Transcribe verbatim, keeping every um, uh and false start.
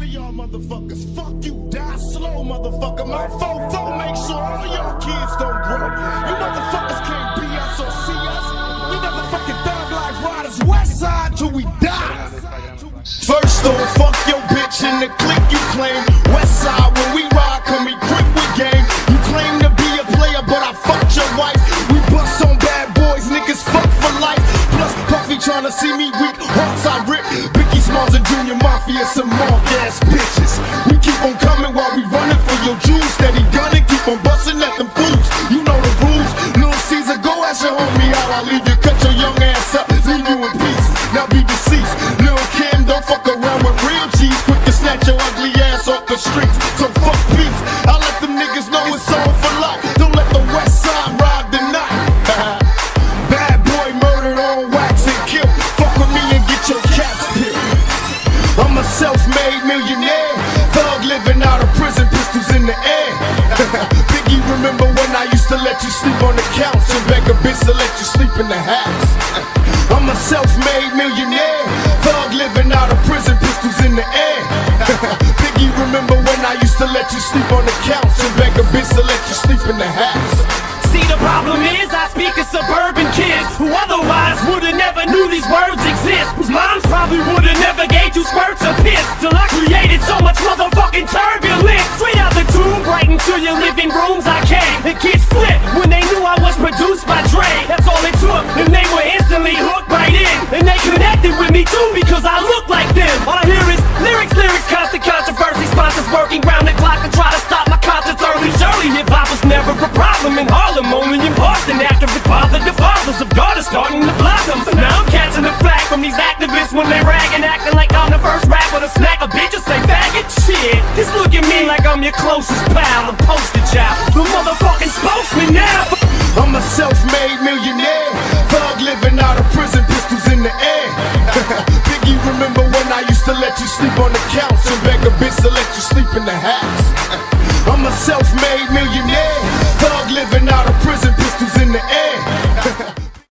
of y'all motherfuckers, fuck you, die slow, motherfucker. My fofo make sure all y'all kids don't grow. You motherfuckers can't be us or see us. We motherfucking thug life riders, west side till we die. First though, fuck your bitch in the clique you claim. West side, when we ride, come equipped with game. You claim to be a player, but I fucked your wife. We bust on bad boys, niggas fuck for life. Plus Puffy tryna see me weak, hearts I rip. Biggie Smalls and Junior Mafia, some mark ass bitches. We keep on coming while we running for your Jews. Steady gunning, keep on busting at them fools. You know the rules. Lil Caesar, go ask your homie how I leave you. Cut your young ass up, leave you in peace. Now be deceased. Lil Kim, don't fuck around with real G's. Quick to snatch your ugly ass off the streets. So fuck peace. I let them niggas know it's on for life. Don't let the west side ride the night. Bad boy murdered on wax and kill. Fuck with me and get your caps peeled. I'm a self-made millionaire, thug living out of prison, pistols in the air. Biggie, remember when I used to let you sleep on the couch and beg a bitch to let you sleep in the house? I'm a self-made millionaire, thug living out of prison, pistols in the air. Biggie, remember when I used to let you sleep on the couch and beg a bitch to let you sleep in the house? See, the problem is I speak of suburban kids who otherwise would've never knew these words exist. Whose moms probably would've never gave you squirts of piss. Till I created so much motherfucking turbulence. Straight out the tube, right into your living rooms I came. The kids flipped when they knew I was produced by Dre. That's all it took, and they were instantly hooked right in. And they connected with me too because I look like them. All I hear is lyrics, lyrics, constant controversy. Sponsors working round the clock to try to stop my concerts early. Surely hip-hop was never a problem in Harlem. Only in Boston after it bothered the fathers of God is starting to blossom. So now I'm catching the flack from these activists when they rag and acting like I'm the first rap with a snack. A bitch will say faggot shit. Just look at me like I'm your closest pal, a poster child, the motherfucking spokesman now. I'm a self-made millionaire, thug living out of prison, pistols in the air. Biggie, remember when I used to let you sleep on the couch and beg a bitch to let you sleep in the house? I'm a self-made millionaire, thug living out of prison, pistols in the air.